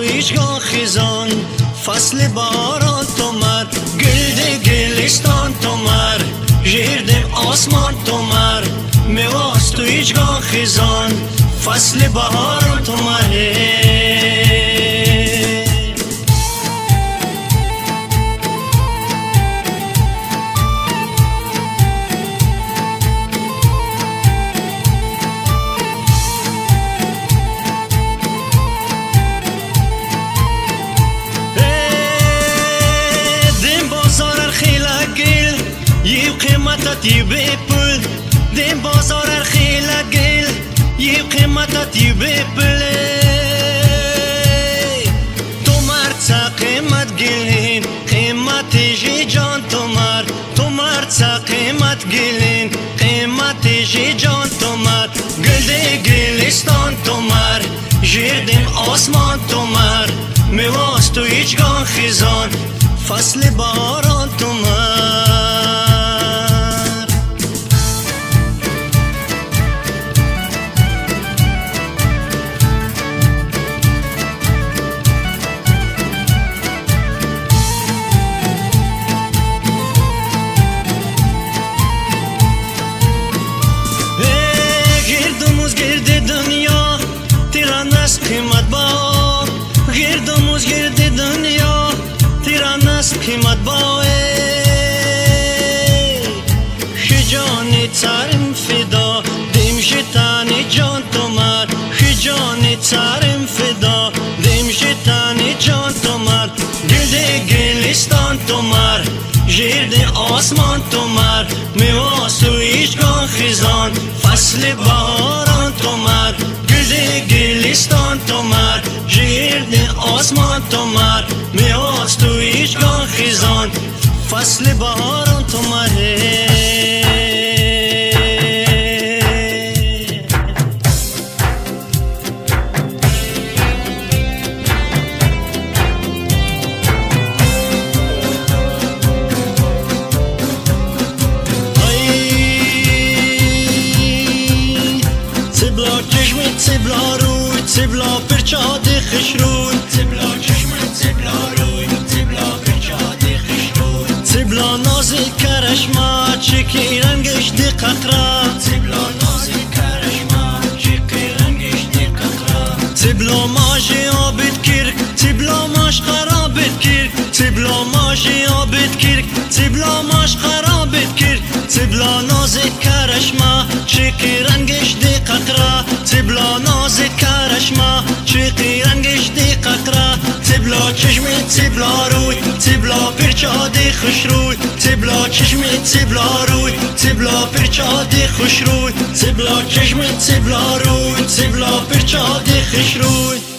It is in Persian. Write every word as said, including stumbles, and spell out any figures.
هیچگاه خیزان فصل باران تو مر گرد گلستان تو مر ژردم آسمان تو مر میواز تو هیچگاه خیزان فصل باران تو مر تی بپل دیم بازار خیلی گل یه قیمت تی بپل تو مرد سا قیمت گلین قیمت جی جان تو مرد تو مرد سا قیمت گلین قیمت جی جان تو مرد گلده گلستان تو مرد ژردم آسمان تو مرد میواز تو هیچگاه خیزان فصل باران تو مرد قیمت با گردموز گرد دنیا تیران است قیمت با خجانی ترم فدا دیم شتانی جان تو مر خجانی ترم فدا دیم شتانی جان تو مر گرد گلستان تو مر ژرد آسمان تو مر میواز تو هیچگاه خیزان فصل باران تو مر گرد گلستان تو مر ژرد آسمان تو مر میواز تو هیچگاه خیزان فصل باران تو مر تبلا روی تبلا پرچاد خشروی تبلا چشم تبلا روی تبلا پرچاد خشروی تبلا نازی کرشما چکی رنگش دی قطرا تبلا نازی کرشما چکی رنگش دی قطرا تبلا ماجی آبید کرک تبلا ماش خرابید کرک تبلا ماجی آبید کرک تبلا ماش خرابید کرک تبلا نازی کرشما چکی رنگش دی قطرا تبلا نازی کرشما چکی رنگش دی قطرا تبلا چشمی تبلا روی تبلا پرچادی خوش روی تبلا چشمی تبلا روی تبلا پرچادی خوش روی تبلا چشمی تبلا روی تبلا پرچادی خوش روی